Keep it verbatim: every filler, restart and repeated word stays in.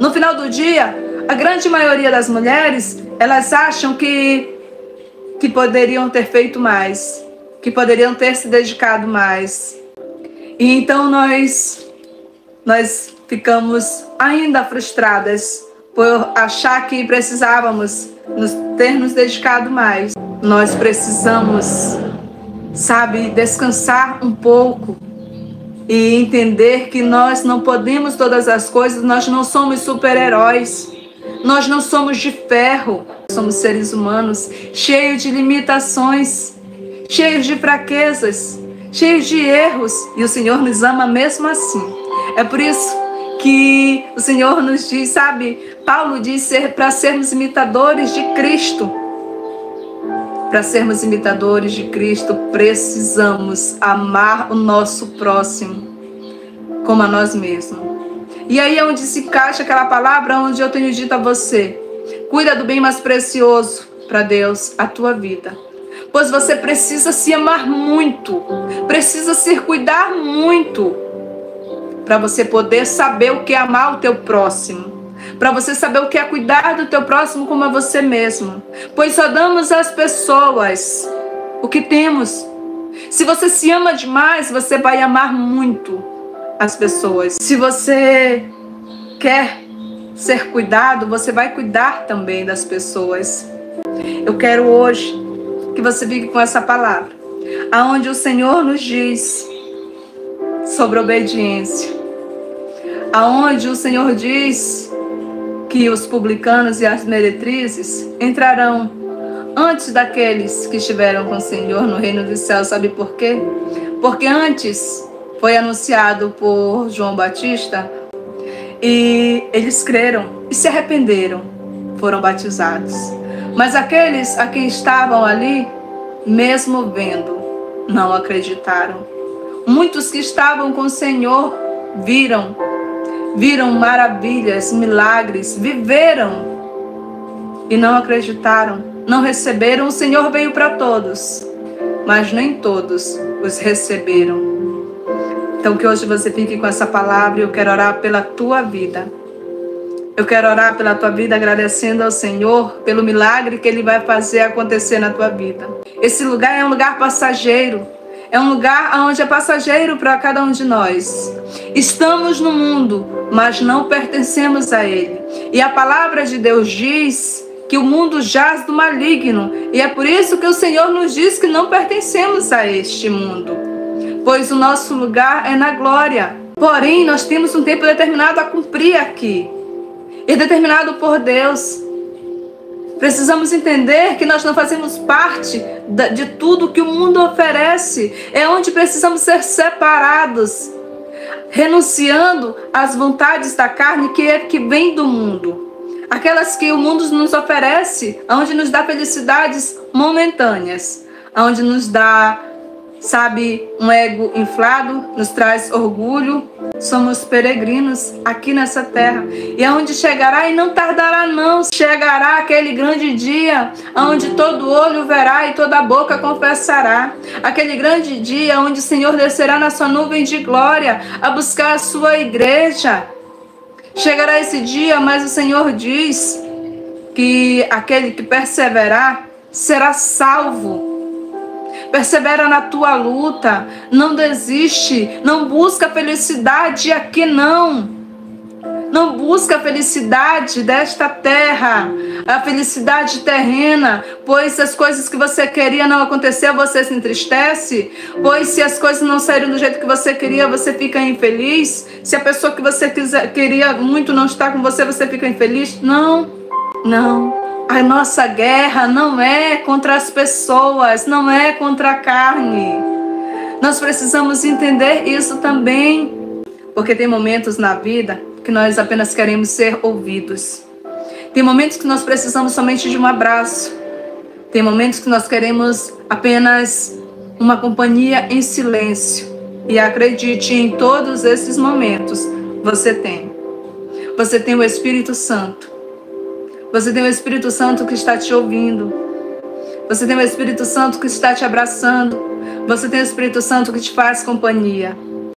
No final do dia, a grande maioria das mulheres, elas acham que, que poderiam ter feito mais, que poderiam ter se dedicado mais. E então nós, nós ficamos ainda frustradas por achar que precisávamos nos, ter nos dedicado mais. Nós precisamos, sabe, descansar um pouco e entender que nós não podemos todas as coisas, nós não somos super-heróis, nós não somos de ferro, somos seres humanos cheios de limitações, cheios de fraquezas, cheios de erros, e o Senhor nos ama mesmo assim. É por isso que o Senhor nos diz, sabe, Paulo diz ser, para sermos imitadores de Cristo. Para sermos imitadores de Cristo, precisamos amar o nosso próximo como a nós mesmos. E aí é onde se encaixa aquela palavra onde eu tenho dito a você: cuida do bem mais precioso para Deus, a tua vida. Pois você precisa se amar muito, precisa se cuidar muito, para você poder saber o que é amar o teu próximo. Para você saber o que é cuidar do teu próximo como a você mesmo. Pois só damos às pessoas o que temos. Se você se ama demais, você vai amar muito as pessoas. Se você quer ser cuidado, você vai cuidar também das pessoas. Eu quero hoje que você fique com essa palavra, aonde o Senhor nos diz sobre obediência. Aonde o Senhor diz que os publicanos e as meretrizes entrarão antes daqueles que estiveram com o Senhor no reino dos céus. Sabe por quê? Porque antes foi anunciado por João Batista e eles creram e se arrependeram, foram batizados. Mas aqueles a quem estavam ali, mesmo vendo, não acreditaram. Muitos que estavam com o Senhor viram Viram maravilhas, milagres, viveram e não acreditaram, não receberam. O Senhor veio para todos, mas nem todos os receberam. Então que hoje você fique com essa palavra. Eu quero orar pela tua vida. Eu quero orar pela tua vida agradecendo ao Senhor pelo milagre que Ele vai fazer acontecer na tua vida. Esse lugar é um lugar passageiro. É um lugar onde é passageiro para cada um de nós. Estamos no mundo, mas não pertencemos a ele. E a palavra de Deus diz que o mundo jaz do maligno. E é por isso que o Senhor nos diz que não pertencemos a este mundo. Pois o nosso lugar é na glória. Porém, nós temos um tempo determinado a cumprir aqui. E determinado por Deus. Precisamos entender que nós não fazemos parte de tudo que o mundo oferece. É onde precisamos ser separados, renunciando às vontades da carne que, é, que vem do mundo. Aquelas que o mundo nos oferece, onde nos dá felicidades momentâneas, onde nos dá, sabe, um ego inflado, nos traz orgulho. Somos peregrinos aqui nessa terra. E aonde chegará, e não tardará não, chegará aquele grande dia, onde todo olho verá e toda boca confessará. Aquele grande dia onde o Senhor descerá na sua nuvem de glória a buscar a sua igreja. Chegará esse dia, mas o Senhor diz que aquele que perseverar será salvo. Persevera na tua luta, não desiste, não busca felicidade aqui não. Não busca a felicidade desta terra, a felicidade terrena, pois se as coisas que você queria não aconteceram, você se entristece, pois se as coisas não saíram do jeito que você queria, você fica infeliz. Se a pessoa que você quiser, queria muito não está com você, você fica infeliz. Não, não. A nossa guerra não é contra as pessoas, não é contra a carne. Nós precisamos entender isso também, porque tem momentos na vida que nós apenas queremos ser ouvidos. Tem momentos que nós precisamos somente de um abraço. Tem momentos que nós queremos apenas uma companhia em silêncio. E acredite, em todos esses momentos você tem. Você tem o Espírito Santo. Você tem o Espírito Santo que está te ouvindo. Você tem o Espírito Santo que está te abraçando. Você tem o Espírito Santo que te faz companhia.